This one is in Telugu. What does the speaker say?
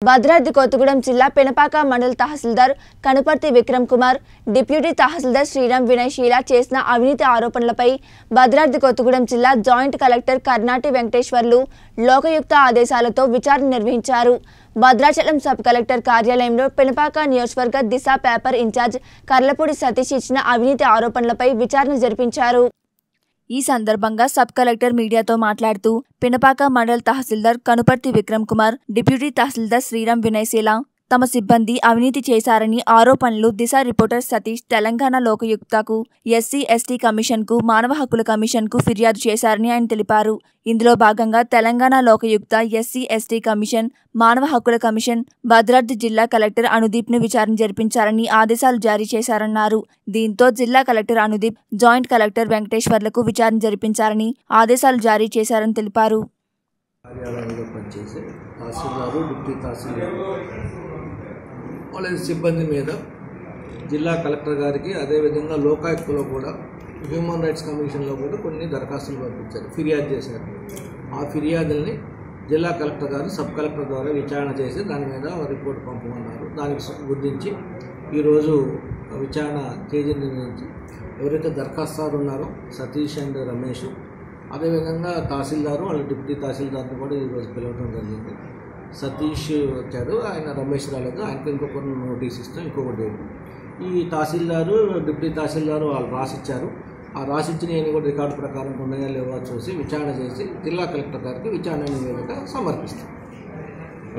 భద్రాద్రి కొత్తగూడెం జిల్లా పెనపాక మండల తహసీల్దార్ కనుపర్తి విక్రమ్ కుమార్, డిప్యూటీ తహసీల్దార్ శ్రీరామ్ వినయశీల చేసిన అవినీతి ఆరోపణలపై భద్రాద్రి కొత్తగూడెం జిల్లా జాయింట్ కలెక్టర్ కర్నాటి వెంకటేశ్వర్లు లోకయుక్త ఆదేశాలతో విచారణ నిర్వహించారు. భద్రాచలం సబ్ కలెక్టర్ కార్యాలయంలో పెనపాక నియోజకవర్గ దిశ పేపర్ ఇన్ఛార్జ్ కర్లపూడి సతీష్ ఇచ్చిన అవినీతి ఆరోపణలపై విచారణ జరిపించారు. ఈ సందర్భంగా సబ్ కలెక్టర్ మీడియాతో మాట్లాడుతూ పెనపాక మండల తహసీల్దార్ కనుపర్తి విక్రమ్ కుమార్, డిప్యూటీ తహసీల్దార్ శ్రీరామ్ వినయశీల తమ సిబ్బంది అవినీతి చేశారని ఆరోపణలు దిశ రిపోర్టర్ సతీష్ తెలంగాణ లోకయుక్తకు, ఎస్సీ ఎస్టీ కమిషన్కు, మానవ హక్కుల కమిషన్కు ఫిర్యాదు చేశారని ఆయన తెలిపారు. ఇందులో భాగంగా Telangana Lokayukta, SC ST commission, మానవ హక్కుల కమిషన్ భద్రాద్రి జిల్లా కలెక్టర్ అనుదీప్ను విచారణ జరిపించాలని ఆదేశాలు జారీ చేశారన్నారు. దీంతో జిల్లా కలెక్టర్ అనుదీప్ జాయింట్ కలెక్టర్ వెంకటేశ్వర్లకు విచారణ జరిపించాలని ఆదేశాలు జారీ చేశారని తెలిపారు. వాళ్ళ సిబ్బంది మీద జిల్లా కలెక్టర్ గారికి, అదేవిధంగా లోకాయుక్తలో కూడా, హ్యూమన్ రైట్స్ కమిషన్లో కూడా కొన్ని దరఖాస్తులు పంపించారు, ఫిర్యాదు చేశారు. ఆ ఫిర్యాదుల్ని జిల్లా కలెక్టర్ గారు సబ్ కలెక్టర్ ద్వారా విచారణ చేసి దాని మీద రిపోర్ట్ పంపమన్నారు. దానికి గుర్తించి ఈరోజు విచారణ తేదీ నిర్ణయించి ఎవరైతే దరఖాస్తుదారు ఉన్నారో సతీష్ అండ్ రమేష్, అదేవిధంగా తహసీల్దారు వాళ్ళ డిప్యూటీ తహసీల్దార్ని కూడా ఈరోజు పిలవడం జరిగింది. సతీష్ వచ్చాడు, ఆయన రమేష్ రాలేదు, ఆయనకు ఇంకొకరు నోటీస్ ఇస్తాం, ఇంకొక డేట్. ఈ తహసీల్దారు డిప్యూటీ తహసీల్దారు వాళ్ళు రాసిచ్చారు. ఆ రాసిచ్చినవి కూడా రికార్డు ప్రకారం ఉన్నాయా లేవా చూసి విచారణ చేసి జిల్లా కలెక్టర్ గారికి విచారణ నివేదిక సమర్పిస్తాం.